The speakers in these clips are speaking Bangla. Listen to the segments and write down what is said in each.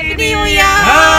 Happy new year.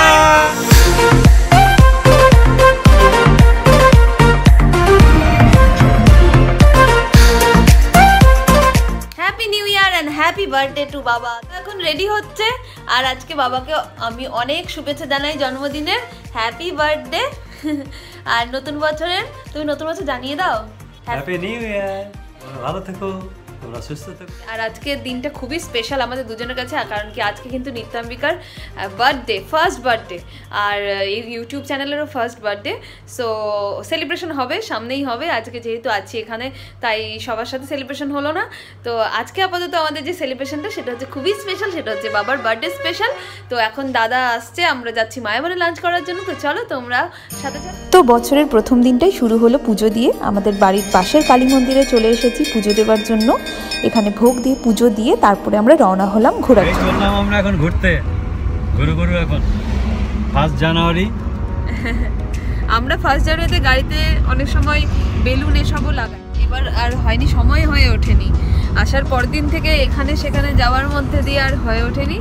Happy new year and happy birthday to বাবা। এখন রেডি হচ্ছে আর আজকে বাবাকে আমি অনেক শুভেচ্ছা জানাই জন্মদিনের, হ্যাপি বার্থডে। আর নতুন বছরের তুমি নতুন বছর জানিয়ে দাও হ্যাপি নিউ ইয়ার, ভালো থেকো, তোমরা সুস্থ থেকো। আর আজকের দিনটা খুবই স্পেশাল আমাদের দুজনের কাছে, কারণ কি আজকে কিন্তু নিত্যাম্বিকার বার্থডে, ফার্স্ট বার্থডে, আর এই ইউটিউব চ্যানেলেরও ফার্স্ট বার্থডে। সো সেলিব্রেশন হবে, সামনেই হবে। আজকে যেহেতু আছি এখানে তাই সবার সাথে সেলিব্রেশন হলো না। তো আজকে আপাতত আমাদের যে সেলিব্রেশনটা সেটা হচ্ছে খুবই স্পেশাল, সেটা হচ্ছে বাবার বার্থডে স্পেশাল। তো এখন দাদা আসছে, আমরা যাচ্ছি মায়াবনে লাঞ্চ করার জন্য। তো চলো তোমরা সাথে চলো। তো বছরের প্রথম দিনটাই শুরু হলো পুজো দিয়ে। আমাদের বাড়ির পাশের কালী মন্দিরে চলে এসেছি পুজো দেওয়ার জন্য। এখানে ভোগ দিয়ে পুজো দিয়ে তারপরে আমরা রওনা হলাম ঘোরার জন্য। চললাম আমরা এখন ঘুরতে, ঘুরু এখন 1 জানুয়ারি। আমরা 1 জানুয়ারিতে গাড়িতে অনেক সময় বেলুন এসবও লাগাই, এবার আর হয়নি, সময় হয়ে ওঠেনি। আসার পর দিন থেকে এখানে সেখানে যাওয়ার মধ্যে দিয়ে আর হয়ে ওঠেনি।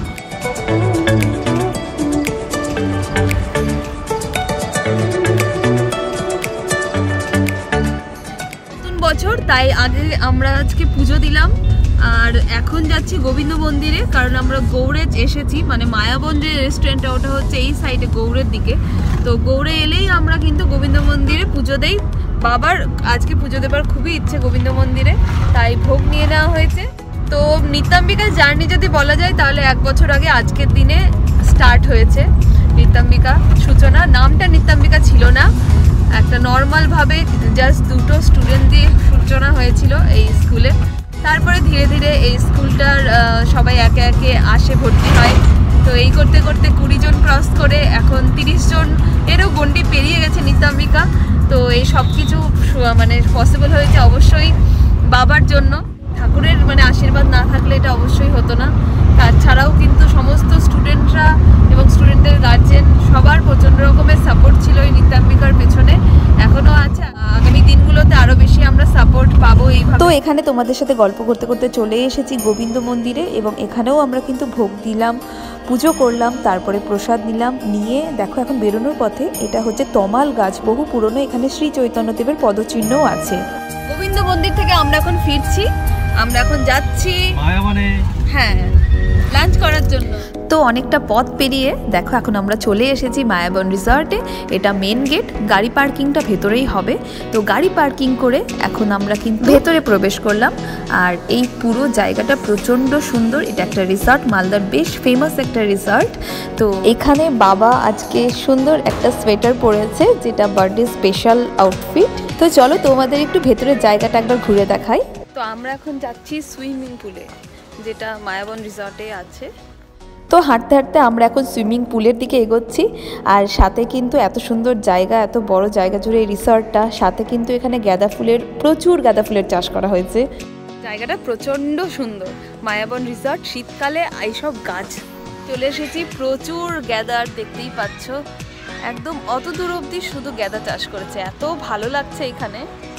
নতুন বছর, তাই আগে আমরা আজকে পুজো দিলাম আর এখন যাচ্ছি গোবিন্দ মন্দিরে, কারণ আমরা গৌড়ে এসেছি। মানে মায়াবন যে রেস্টুরেন্টটা ওটা হচ্ছে এই সাইডে গৌড়ের দিকে। তো গৌড়ে এলেই আমরা কিন্তু গোবিন্দ মন্দিরে পুজো দেই। বাবার আজকে পুজো দেবার খুবই ইচ্ছে গোবিন্দ মন্দিরে, তাই ভোগ নিয়ে নেওয়া হয়েছে। তো নিত্যাম্বিকার জার্নি যদি বলা যায় তাহলে 1 বছর আগে আজকের দিনে স্টার্ট হয়েছে নিত্যাম্বিকা সূচনা। নামটা নিত্যাম্বিকা ছিল না, একটা নর্মালভাবে জাস্ট 2টো স্টুডেন্ট দিয়ে সূচনা হয়েছিল এই স্কুলে। তারপরে ধীরে ধীরে এই স্কুলটার সবাই একে একে আসে, ভর্তি হয়। তো এই করতে করতে 20 জন ক্রস করে এখন 30 জন এরও গণ্ডি পেরিয়ে গেছে নিত্যাম্বিকা। তো এই সব কিছু মানে পসিবল হয়েছে অবশ্যই বাবার জন্য। ঠাকুরের মানে আশীর্বাদ না থাকলে এটা অবশ্যই হতো না। তাছাড়াও কিন্তু সমস্ত স্টুডেন্টরা এবং স্টুডেন্টদের গার্জেন সবার প্রচণ্ড রকমের সাপোর্ট ছিল এই নিত্যাম্বিকার পেছনে, এখনও আছে। আগামী দিনগুলোতে আরও বেশি আমরা সাপোর্ট পাবো এইভাবে। তো এখানে তোমাদের সাথে গল্প করতে করতে চলে এসেছি গোবিন্দ মন্দিরে, এবং এখানেও আমরা কিন্তু ভোগ দিলাম, পুজো করলাম, তারপরে প্রসাদ নিলাম। নিয়ে দেখো এখন বেরোনোর পথে, এটা হচ্ছে তমাল গাছ, বহু পুরনো। এখানে শ্রী চৈতন্যদেবের পদচিহ্নও আছে। গোবিন্দ মন্দির থেকে আমরা এখন ফিরছি, আমরা এখন যাচ্ছি মায়াবনে, হ্যাঁ, লাঞ্চ করার জন্য। তো অনেকটা পথ পেরিয়ে দেখো এখন আমরা চলে এসেছি মায়াবন রিসর্টে। এটা মেন গেট, গাড়ি পার্কিংটা ভেতরেই হবে। তো গাড়ি পার্কিং করে এখন আমরা কিন্তু ভেতরে প্রবেশ করলাম। আর এই পুরো জায়গাটা প্রচণ্ড সুন্দর। এটা একটা রিসর্ট, মালদার বেশ ফেমাস একটা রিসর্ট। তো এখানে বাবা আজকে সুন্দর একটা সোয়েটার পরেছে, যেটা বার্থডে স্পেশাল আউটফিট। তো চলো তোমাদের একটু ভেতরের জায়গাটা একবার ঘুরে দেখাই। তো আমরা এখন যাচ্ছি সুইমিং পুলে, যেটা মায়াবন রিসর্টে আছে। তো হাঁটতে হাঁটতে আমরা এখন সুইমিং পুলের দিকে এগোচ্ছি। আর সাথে কিন্তু এত সুন্দর জায়গা, এত বড় জায়গা জুড়ে এই রিসর্টটা। সাথে কিন্তু এখানে প্রচুর গাঁদা ফুলের চাষ করা হয়েছে। জায়গাটা প্রচণ্ড সুন্দর। মায়াবন রিসর্ট, শীতকালে এইসব গাছ চলে এসেছি, প্রচুর গ্যাদার দেখতেই পাচ্ছ। একদম অত দূর অবধি শুধু গ্যাদা চাষ করেছে, এত ভালো লাগছে এখানে।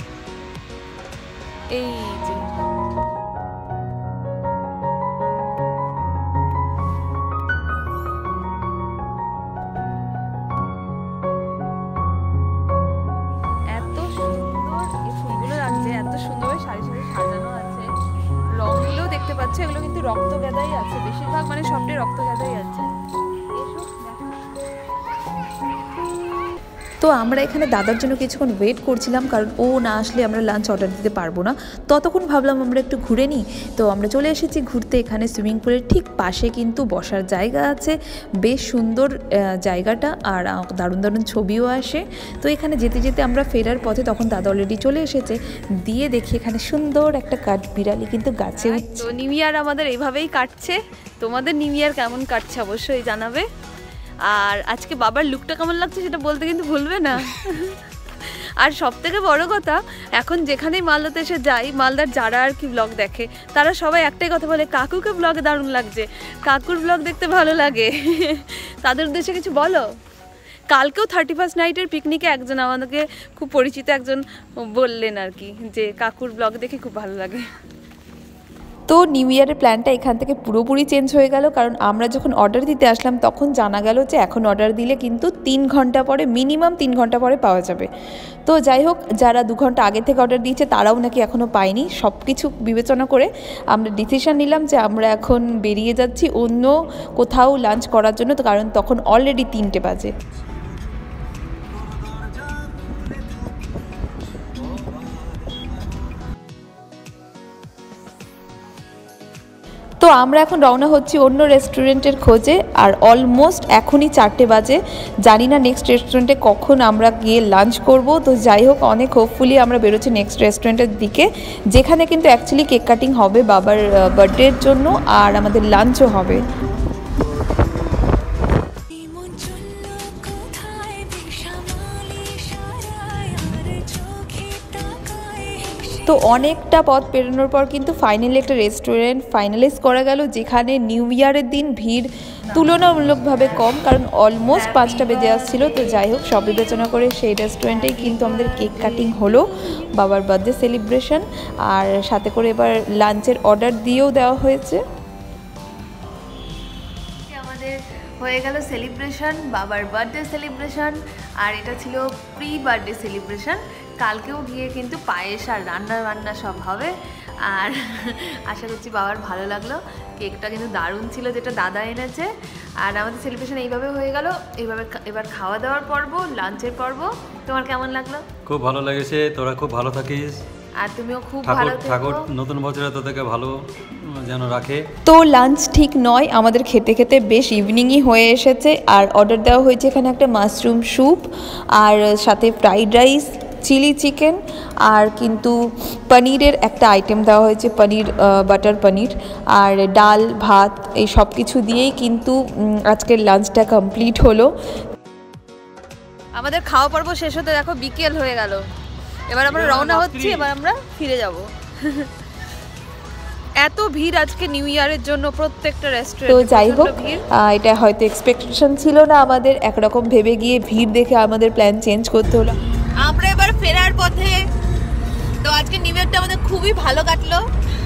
এই যে এত সুন্দর এই ফুলগুলো লাগছে, এত সুন্দর সারি সারি সাজানো আছে। রঙগুলোও দেখতে পাচ্ছ, এগুলো কিন্তু রক্ত গাঁদাই আছে বেশিরভাগ, মানে সবটাই রক্ত গাঁদাই আছে। তো আমরা এখানে দাদার জন্য কিছুক্ষণ ওয়েট করছিলাম, কারণ ও না আসলে আমরা লাঞ্চ অর্ডার দিতে পারবো না। ততক্ষণ ভাবলাম আমরা একটু ঘুরে নিই। তো আমরা চলে এসেছি ঘুরতে। এখানে সুইমিং পুলের ঠিক পাশে কিন্তু বসার জায়গা আছে, বেশ সুন্দর জায়গাটা, আর দারুণ দারুণ ছবিও আসে। তো এখানে যেতে যেতে আমরা ফেরার পথে তখন দাদা অলরেডি চলে এসেছে। দিয়ে দেখি এখানে সুন্দর একটা কাঠ বিড়ালি কিন্তু গাছে উঠছে। তো নিউ ইয়ার আমাদের এইভাবেই কাটছে। তোমাদের নিউ ইয়ার কেমন কাটছে অবশ্যই জানাবে। আর আজকে বাবার লুকটা কেমন লাগছে সেটা বলতে কিন্তু ভুলবে না। আর সব থেকে বড় কথা, এখন যেখানেই মালদাতে এসে যাই, মালদার যারা আর কি ব্লগ দেখে তারা সবাই একটাই কথা বলে, কাকুকে ব্লগে দারুণ লাগছে, কাকুর ব্লগ দেখতে ভালো লাগে। তাদের উদ্দেশ্যে কিছু বলো। কালকেও 31st নাইটের পিকনিকে একজন আমাদেরকে খুব পরিচিত একজন বললেন আর কি, যে কাকুর ব্লগ দেখে খুব ভালো লাগে। তো নিউ ইয়ারের প্ল্যানটা এখান থেকে পুরোপুরি চেঞ্জ হয়ে গেল, কারণ আমরা যখন অর্ডার দিতে আসলাম তখন জানা গেল যে এখন অর্ডার দিলে কিন্তু 3 ঘন্টা পরে, মিনিমাম 3 ঘন্টা পরে পাওয়া যাবে। তো যাই হোক, যারা 2 ঘন্টা আগে থেকে অর্ডার দিয়েছে তারাও নাকি এখনও পায়নি। সব কিছু বিবেচনা করে আমরা ডিসিশন নিলাম যে আমরা এখন বেরিয়ে যাচ্ছি অন্য কোথাও লাঞ্চ করার জন্য, তো কারণ তখন অলরেডি 3টে বাজে। তো আমরা এখন রওনা হচ্ছি অন্য রেস্টুরেন্টের খোঁজে, আর অলমোস্ট এখনই 4টে বাজে। জানি না নেক্সট রেস্টুরেন্টে কখন আমরা গিয়ে লাঞ্চ করব। তো যাই হোক, অনেক হোপফুলি আমরা বেরোচ্ছি নেক্সট রেস্টুরেন্টের দিকে, যেখানে কিন্তু অ্যাকচুয়ালি কেক কাটিং হবে বাবার বার্থডের জন্য, আর আমাদের লাঞ্চও হবে। তো অনেকটা পথ পেরোনোর পর কিন্তু ফাইনালি একটা রেস্টুরেন্ট ফাইনালাইজ করা গেল, যেখানে নিউ ইয়ারের দিন ভিড় তুলনামূলকভাবে কম, কারণ অলমোস্ট 5টা বেজে আসছিলো। তো যাই হোক, সব বিবেচনা করে সেই রেস্টুরেন্টেই কিন্তু আমাদের কেক কাটিং হলো, বাবার বার্থডে সেলিব্রেশন, আর সাথে করে এবার লাঞ্চের অর্ডার দিয়েও দেওয়া হয়েছে। আমাদের হয়ে গেল সেলিব্রেশন, বাবার বার্থডে সেলিব্রেশন, আর এটা ছিল প্রি বার্থডে সেলিব্রেশন। কালকেও গিয়ে কিন্তু পায়েস আর রান্না বান্না সব হবে, আর আশা করছি বাবার ভালো লাগলো। কেকটা কিন্তু দারুণ ছিল যেটা দাদা এনেছে। আর আমাদের সেলিব্রেশন এইভাবে হয়ে গেল। এবার খাওয়া দাওয়ার পর্ব, লাঞ্চের পর্ব। তোমার কেমন লাগলো? খুব ভালো লেগেছে। তোরা খুব ভালো থাকিস, আর তুমিও খুব ভালো থেকো। ঠাকুর নতুন বছরে তোদেরকে ভালো যেন রাখে। তো লাঞ্চ ঠিক নয়, আমাদের খেতে খেতে বেশ ইভিনিংই হয়ে এসেছে, আর অর্ডার দেওয়া হয়েছে এখানে একটা মাশরুম স্যুপ, আর সাথে ফ্রাইড রাইস, চিলি চিকেন, আর কিন্তু পনিরের একটা আইটেম দেওয়া হয়েছে, পনির বাটার পনির, আর ডাল ভাত, এই সব কিছু দিয়েই কিন্তু আজকের লাঞ্চটা কমপ্লিট হলো। আমাদের খাওয়া পর্ব শেষ হতে দেখো বিকেল হয়ে গেল। এবার আমরা রওনা হচ্ছি, এবার আমরা ফিরে যাব। এত ভিড় আজকে নিউ ইয়ারের জন্য প্রত্যেকটা রেস্টুরেন্টে। তো যাই হোক, এটা হয়তো এক্সপেকটেশন ছিল না আমাদের, একরকম ভেবে গিয়ে ভিড় দেখে আমাদের প্ল্যান চেঞ্জ করতে হলো। আমরা এবার ফেরার পথে। তো আজকে নিউ ইয়ারটা আমাদের খুবই ভালো কাটলো,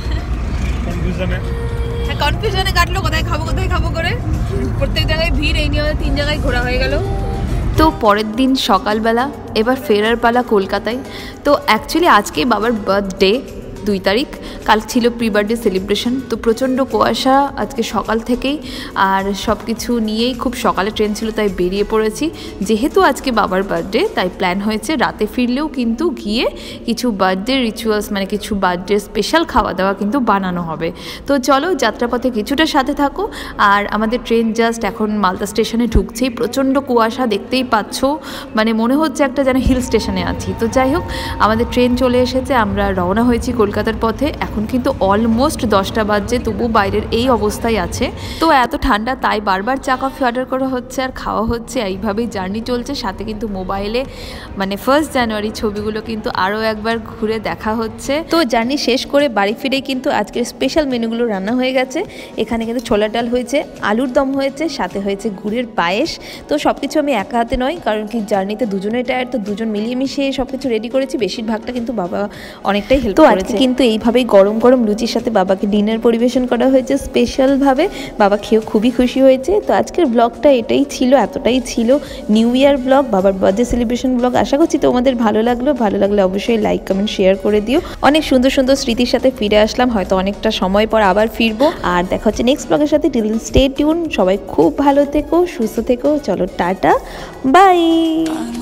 কনফিউশনে কাটলো, কোথায় খাবো করে। প্রত্যেক জায়গায় ভিড়, এই নিয়ে 3 জায়গায় ঘোরা হয়ে গেল। তো পরের দিন সকালবেলা এবার ফেরার পালা কলকাতায়। তো অ্যাকচুয়ালি আজকে বাবার বার্থডে 2 তারিখ, কাল ছিল প্রি বার্থডে সেলিব্রেশন। তো প্রচণ্ড কুয়াশা আজকে সকাল থেকেই, আর সব কিছু নিয়েই খুব সকালে ট্রেন ছিল, তাই বেরিয়ে পড়েছি। যেহেতু আজকে বাবার বার্থডে, তাই প্ল্যান হয়েছে রাতে ফিরলেও কিন্তু গিয়ে কিছু বার্থডে রিচুয়ালস, মানে কিছু বার্থডে স্পেশাল খাওয়া দাওয়া কিন্তু বানানো হবে। তো চলো, যাত্রাপথে কিছুটা সাথে থাকো। আর আমাদের ট্রেন জাস্ট এখন মালদা স্টেশনে ঢুকছেই। প্রচণ্ড কুয়াশা, দেখতেই পাচ্ছ, মানে মনে হচ্ছে একটা যেন হিল স্টেশনে আছি। তো যাই হোক, আমাদের ট্রেন চলে এসেছে, আমরা রওনা হয়েছি কলকাতার পথে। এখন কিন্তু অলমোস্ট 10টা বাজে, তবু বাইরের এই অবস্থায় আছে। তো এত ঠান্ডা, তাই বারবার চা কফি অর্ডার করা হচ্ছে আর খাওয়া হচ্ছে, এইভাবেই জার্নি চলছে। সাথে কিন্তু মোবাইলে মানে 1 জানুয়ারি ছবিগুলো কিন্তু আরও একবার ঘুরে দেখা হচ্ছে। তো জার্নি শেষ করে বাড়ি ফিরে কিন্তু আজকের স্পেশাল মেনুগুলো রান্না হয়ে গেছে। এখানে কিন্তু ছোলার ডাল হয়েছে, আলুর দম হয়েছে, সাথে হয়েছে গুড়ের পায়েস। তো সব কিছু আমি একা হাতে নয়, কারণ কি জার্নিতে দুজনের টায়ার, তো দুজন মিলিয়ে মিশিয়ে সব কিছু রেডি করেছি। বেশিরভাগটা কিন্তু বাবা অনেকটাই হেল্প করেছে। কিন্তু এইভাবেই গরম গরম লুচির সাথে বাবাকে ডিনার পরিবেশন করা হয়েছে স্পেশালভাবে। বাবা খেয়েও খুবই খুশি হয়েছে। তো আজকের ব্লগটা এটাই ছিল, এতটাই ছিল নিউ ইয়ার ব্লগ, বাবার বার্থডে সেলিব্রেশন ব্লগ। আশা করছি তোমাদের ভালো লাগলে অবশ্যই লাইক কমেন্ট শেয়ার করে দিও। অনেক সুন্দর সুন্দর স্মৃতির সাথে ফিরে আসলাম, হয়তো অনেকটা সময় পর আবার ফিরবো। আর দেখা হচ্ছে নেক্সট ব্লগের সাথে। টিল দেন স্টে টিউন, সবাই খুব ভালো থেকো, সুস্থ থেকো। চলো টাটা, বাই।